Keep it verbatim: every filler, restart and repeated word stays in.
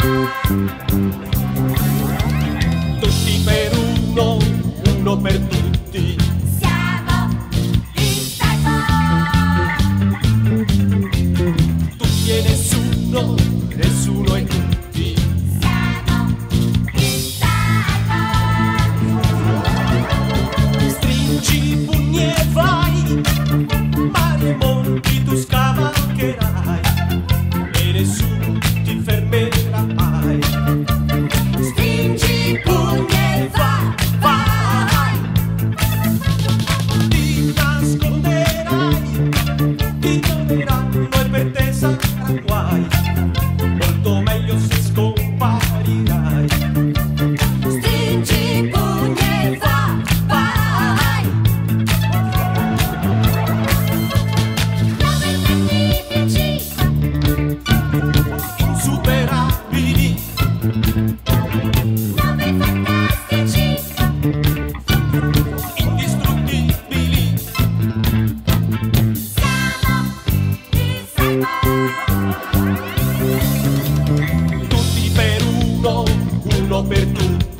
Tutti per uno, uno per tutti. Siamo il salvo. Tutti e nessuno, nessuno e tutti. Siamo il salvo. Stringi i pugni e vai, mari e monti tu scavalcherai e nessuno ti fermerà mai. Stringi i pugni e va, vai. Ti nasconderai, ti troveranno e per te sarà guai, molto meglio se scomparirai. Stringi i pugni e va, vai. Nove magnifici, Insuperabili, nove fantastici, indistruttibili, siamo il salvo. tutti per uno, uno per tutti.